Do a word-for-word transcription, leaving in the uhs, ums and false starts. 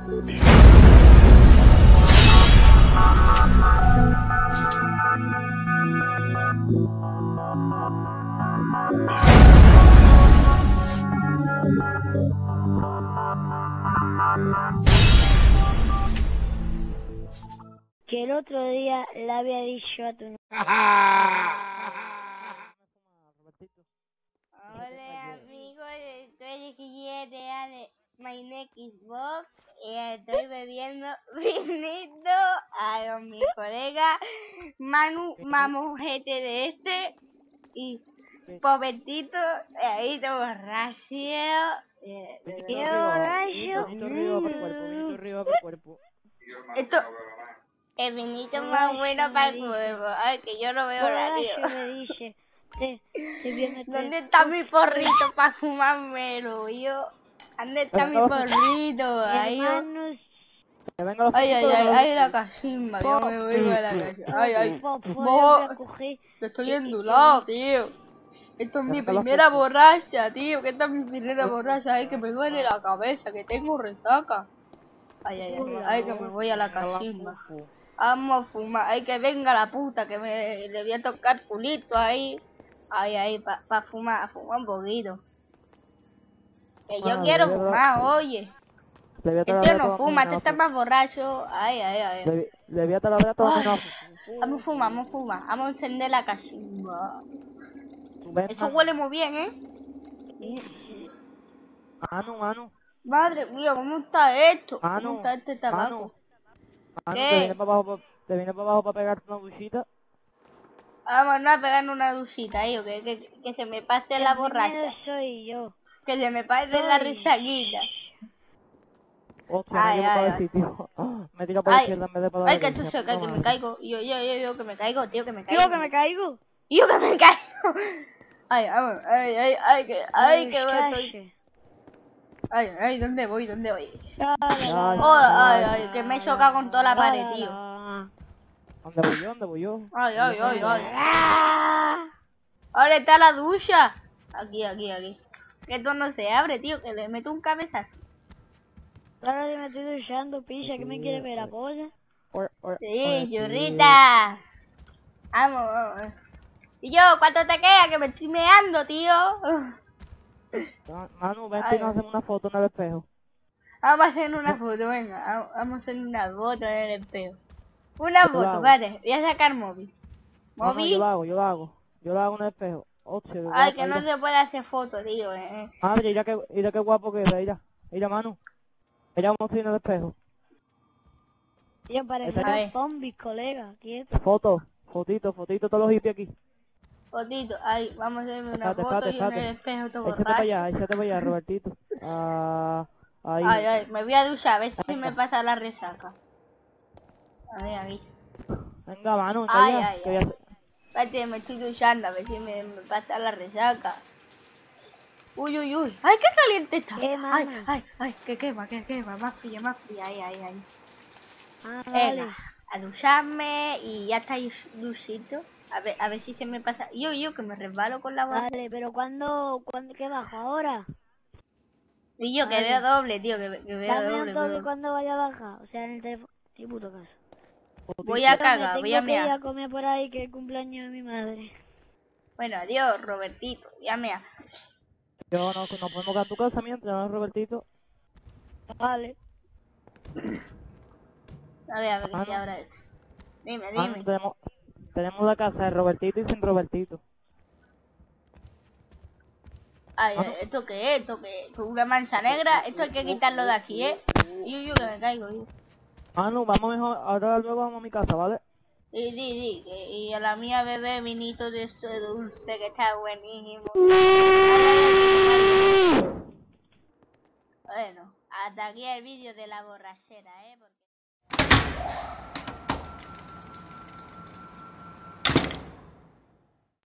Que el otro día le había dicho a tu novia. Hola amigos, estoy aquí de My Xbox y estoy bebiendo vinito a con mi colega Manu, mamujete de este y Pobetito, ahí todo borracho. ¡Qué borracho! Vinito arriba por cuerpo, vinito arriba por cuerpo. Esto, el vinito más bueno para el cuerpo. Ay, que yo lo veo radio. Borracho me dice. Te, te viene ¿Dónde está mi porrito para fumármelo, yo? ¿Dónde está mi porrito? Ahí yo. Ay, ay, ay, ay, la cachimba, yo me vuelvo a la casa. Ay, ay, vos, te estoy endulado, tío. Esto es mi primera borracha, tío, que esta es mi primera borracha. Ay, que me duele la cabeza, que tengo resaca. Ay, ay, ay, ay, que me voy a la cachimba. Vamos a fumar, ay, que venga la puta, que me le voy a tocar culito ahí. Ay, ay, para pa fumar, fumar un poquito. Que yo quiero fumar, oye. Este no fuma, este está más borracho. Ay, ay, ay. Le voy a talar a todo. Vamos a fumar, vamos a fumar. Vamos a encender la cachimba. Esto huele muy bien, ¿eh? Manu, Manu. Madre mía, ¿cómo está esto? Manu, ¿Cómo está este tabaco? Manu, ¿Qué? ¿te viene para abajo, te viene para abajo para pegarte una duchita? Vámonos a pegar una duchita, ahí, que, que, que se me pase la borracha. soy yo. Que se me pase la risaquita. Hostia, Ay, me ay, llevo ay. para el sitio. Me tira para la Ay, izquierda en vez de para la ay, que derecha. esto se cae, que me caigo. Yo, yo, yo, yo, que me caigo, tío, que me caigo. Yo que me caigo. Yo que me caigo. Ay, vamos, ay, ay, ay, que, ay, que estoy. Ay, ay, ¿dónde voy? ¿Dónde voy? Ay, Oh, ay, ay, que me he chocado con toda la pared, tío. ¿Dónde voy yo? ¿Dónde voy yo? Ay, ay, ay, ay. Ahora está la ducha. Aquí, aquí, aquí. Que esto no se abre, tío, que le meto un cabezazo. Claro que me estoy duchando, picha, que me quiere ver la polla. Sí, churrita. Vamos, vamos. Y yo, ¿cuánto te queda? Que me estoy meando, tío. Manu, vente y nos hacemos una foto en el espejo. Vamos a hacer una foto, venga. Vamos a hacer una foto en el espejo. Una foto, vale. Voy a sacar móvil. ¿Móvil? No, no, yo lo hago, yo lo hago. Yo lo hago en el espejo. Hostia, ay, que no se puede hacer foto, tío. Eh. Madre, mira qué, mira qué guapo que es, mira. Mira, Manu. Mira cómo estoy en el espejo. Yo parece zombies, colega. Quieto. Foto, fotito, fotito, todos los hippies aquí. Fotito, ay, vamos a hacerme una espate, foto espate, y en el espejo todo borracho. Échate para allá, échate para allá, Robertito. Ah, ahí. Ay, ay, me voy a duchar, a ver si me pasa la resaca. A ver, a ver. Venga, Manu, venga ay, ya, ay, que ay. Espérate, me estoy duchando, a ver si me, me pasa la resaca. Uy, uy, uy. Ay, qué caliente está. Ay, ay, ay, que quema, que quema. Más fría, más fría. Ay, ay, ay. Ah, venga, vale. a ducharme y ya está duchito. A ver, a ver si se me pasa. Yo, yo, que me resbalo con la boca. Vale, pero ¿cuándo, cuándo, qué bajo ahora? Y yo, que vale. veo doble, tío, que, que veo Dame doble. un doble pero... cuando vaya a bajar. O sea, en el teléfono. Sí, puto caso. Voy a cagar, voy a mear. Voy mear. a comer por ahí, que es el cumpleaños de mi madre. Bueno, adiós, Robertito. Ya mea. Yo no, nos podemos quedar en tu casa mientras, ¿no, Robertito? Vale. A ver, a ver qué se habrá hecho. Dime, dime. Manu, tenemos, tenemos la casa de Robertito y sin Robertito. Ay, ay, ¿esto qué es? ¿Esto qué es? ¿Una mancha negra? Esto hay que quitarlo de aquí, ¿eh? Yo, yo, que me caigo, yo. Manu, vamos mejor, ahora luego vamos a mi casa, ¿vale? Sí, sí, sí, que, y a la mía bebé vinito de esto de dulce que está buenísimo. Bueno, hasta aquí el vídeo de la borrachera, ¿eh? Porque...